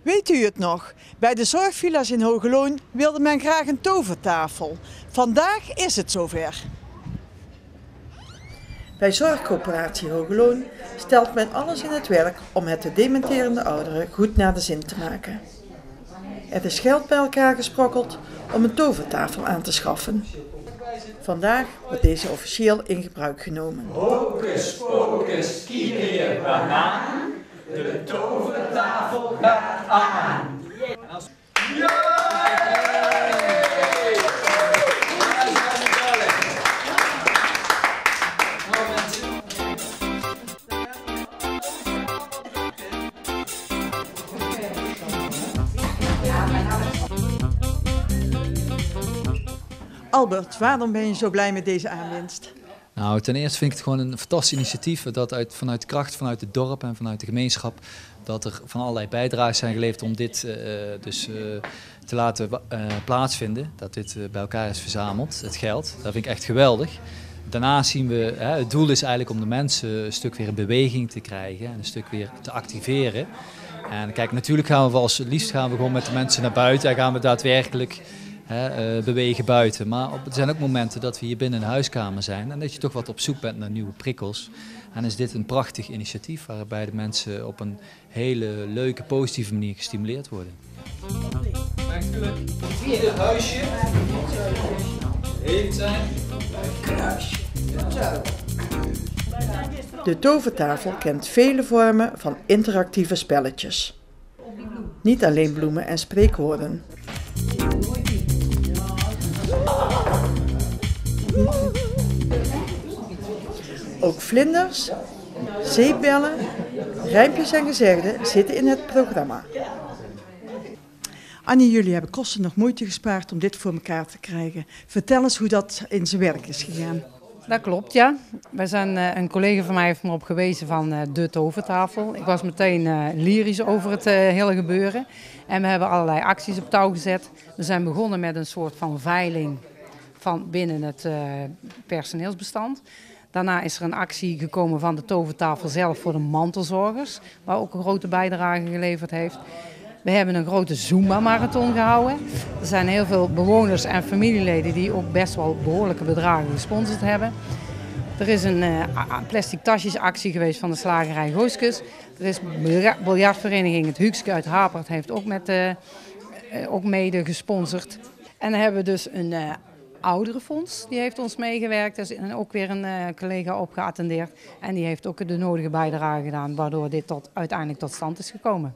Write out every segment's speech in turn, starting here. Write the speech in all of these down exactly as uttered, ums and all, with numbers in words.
Weet u het nog? Bij de zorgvilla's in Hogeloon wilde men graag een tovertafel. Vandaag is het zover. Bij Zorgcoöperatie Hogeloon stelt men alles in het werk om het de dementerende ouderen goed naar de zin te maken. Er is geld bij elkaar gesprokkeld om een tovertafel aan te schaffen. Vandaag wordt deze officieel in gebruik genomen. Hocus pocus, kiekerië banaan, de tovertafel gaat aan. Ja! Albert, waarom ben je zo blij met deze aanwinst? Nou, ten eerste vind ik het gewoon een fantastisch initiatief dat uit, vanuit de kracht, vanuit het dorp en vanuit de gemeenschap, dat er van allerlei bijdragen zijn geleverd om dit uh, dus, uh, te laten uh, plaatsvinden. Dat dit uh, bij elkaar is verzameld, het geld. Dat vind ik echt geweldig. Daarnaast zien we, hè, het doel is eigenlijk om de mensen een stuk weer in beweging te krijgen en een stuk weer te activeren. En kijk, natuurlijk gaan we als het liefst gaan we gewoon met de mensen naar buiten en gaan we daadwerkelijk He, uh, bewegen buiten. Maar op, er zijn ook momenten dat we hier binnen een huiskamer zijn en dat je toch wat op zoek bent naar nieuwe prikkels. En is dit een prachtig initiatief waarbij de mensen op een hele leuke, positieve manier gestimuleerd worden. Vierde huisje. Heeft zijn kruisje. De tovertafel kent vele vormen van interactieve spelletjes. Niet alleen bloemen en spreekwoorden. Ook vlinders, zeepbellen, rijmpjes en gezegden zitten in het programma. Annie, jullie hebben kosten nog moeite gespaard om dit voor elkaar te krijgen. Vertel eens hoe dat in zijn werk is gegaan. Dat klopt, ja. Wij zijn, uh, een collega van mij heeft me op gewezen van uh, de tovertafel. Ik was meteen uh, lyrisch over het uh, hele gebeuren. En we hebben allerlei acties op touw gezet. We zijn begonnen met een soort van veiling van binnen het uh, personeelsbestand. Daarna is er een actie gekomen van de tovertafel zelf voor de mantelzorgers, waar ook een grote bijdrage geleverd heeft. We hebben een grote Zumba-marathon gehouden. Er zijn heel veel bewoners en familieleden die ook best wel behoorlijke bedragen gesponsord hebben. Er is een uh, plastic tasjesactie geweest van de slagerij Gooskes. Er is biljartvereniging Het Huukske uit Hapert heeft ook, met, uh, uh, ook mede gesponsord. En dan hebben we dus een uh, ouderenfonds, die heeft ons meegewerkt. Er is ook weer een uh, collega op geattendeerd. En die heeft ook de nodige bijdrage gedaan, waardoor dit tot, uiteindelijk tot stand is gekomen.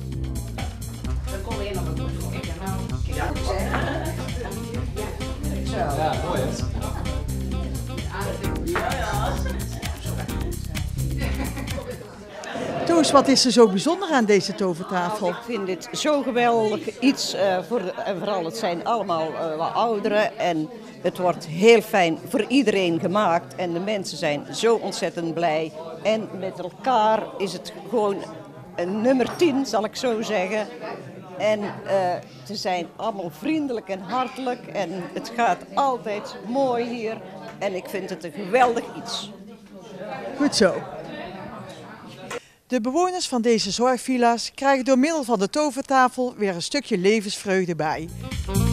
Ja, mooi hè? Toos, wat is er zo bijzonder aan deze tovertafel? Ik vind dit zo geweldig iets. Uh, voor, en vooral, het zijn allemaal uh, wat ouderen. En het wordt heel fijn voor iedereen gemaakt. En de mensen zijn zo ontzettend blij. En met elkaar is het gewoon een nummer tien, zal ik zo zeggen. En uh, ze zijn allemaal vriendelijk en hartelijk. En het gaat altijd mooi hier. En ik vind het een geweldig iets. Goed zo. De bewoners van deze zorgvilla's krijgen door middel van de tovertafel weer een stukje levensvreugde bij.